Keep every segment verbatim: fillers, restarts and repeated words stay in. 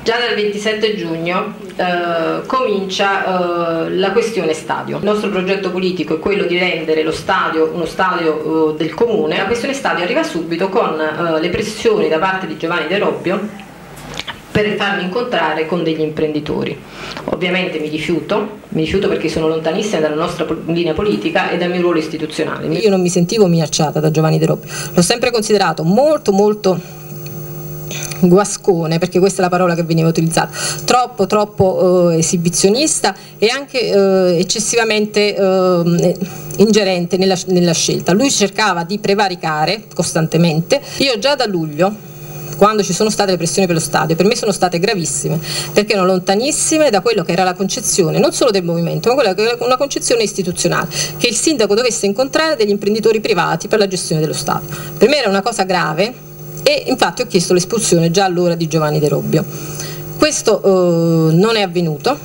Già dal ventisette giugno eh, comincia eh, la questione stadio. Il nostro progetto politico è quello di rendere lo stadio uno stadio eh, del comune. La questione stadio arriva subito con eh, le pressioni da parte di Giovanni De Robbio per farmi incontrare con degli imprenditori. Ovviamente mi rifiuto, mi rifiuto perché sono lontanissima dalla nostra linea politica e dal mio ruolo istituzionale. Io non mi sentivo minacciata da Giovanni De Robbio, l'ho sempre considerato molto molto guascone, perché questa è la parola che veniva utilizzata, troppo troppo eh, esibizionista e anche eh, eccessivamente eh, ingerente nella, nella scelta. Lui cercava di prevaricare costantemente. Io già da luglio, quando ci sono state le pressioni per lo stadio, per me sono state gravissime, perché erano lontanissime da quello che era la concezione non solo del movimento, ma quella che era una concezione istituzionale, che il sindaco dovesse incontrare degli imprenditori privati per la gestione dello stadio. Per me era una cosa grave e infatti ho chiesto l'espulsione già allora di Giovanni De Robbio. Questo eh, non è avvenuto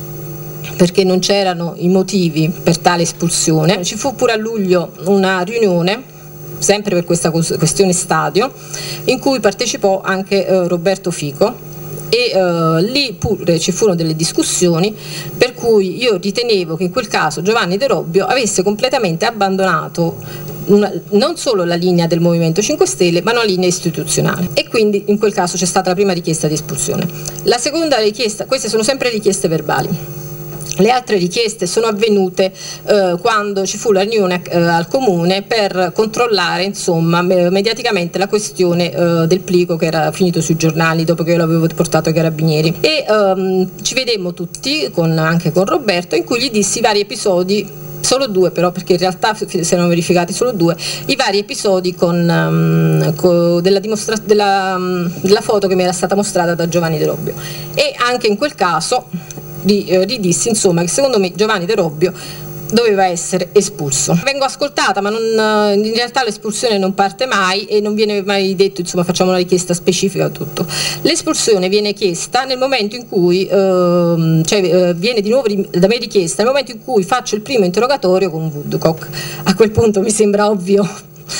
perché non c'erano i motivi per tale espulsione. Ci fu pure a luglio una riunione, sempre per questa questione stadio, in cui partecipò anche eh, Roberto Fico e eh, lì pure ci furono delle discussioni per cui io ritenevo che in quel caso Giovanni De Robbio avesse completamente abbandonato una, non solo la linea del Movimento cinque Stelle ma una linea istituzionale, e quindi in quel caso c'è stata la prima richiesta di espulsione. La seconda richiesta, queste sono sempre richieste verbali. Le altre richieste sono avvenute eh, quando ci fu la riunione eh, al comune per controllare insomma mediaticamente la questione eh, del plico che era finito sui giornali dopo che io l'avevo portato ai carabinieri, e ehm, ci vedemmo tutti con, anche con Roberto, in cui gli dissi i vari episodi, solo due però, perché in realtà si erano verificati solo due, i vari episodi con, um, con della, dimostra della, um, della foto che mi era stata mostrata da Giovanni De Robbio, e anche in quel caso ridissi insomma che secondo me Giovanni De Robbio doveva essere espulso. Vengo ascoltata, ma non, in realtà l'espulsione non parte mai e non viene mai detto insomma facciamo una richiesta specifica, tutto. L'espulsione viene chiesta nel momento in cui eh, cioè eh, viene di nuovo da me richiesta nel momento in cui faccio il primo interrogatorio con Woodcock. A quel punto mi sembra ovvio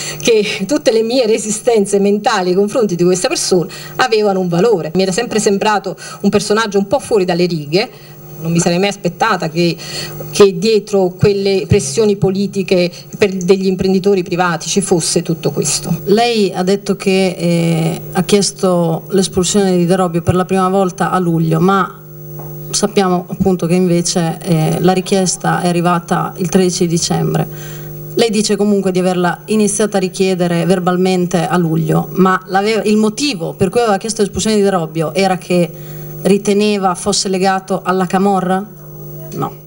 che tutte le mie resistenze mentali nei confronti di questa persona avevano un valore. Mi era sempre sembrato un personaggio un po' fuori dalle righe. Non mi sarei mai aspettata che, che dietro quelle pressioni politiche per degli imprenditori privati ci fosse tutto questo. Lei ha detto che eh, ha chiesto l'espulsione di De Robbio per la prima volta a luglio, ma sappiamo appunto che invece eh, la richiesta è arrivata il tredici dicembre. Lei dice comunque di averla iniziata a richiedere verbalmente a luglio, ma il motivo per cui aveva chiesto l'espulsione di De Robbio era che riteneva fosse legato alla camorra? No.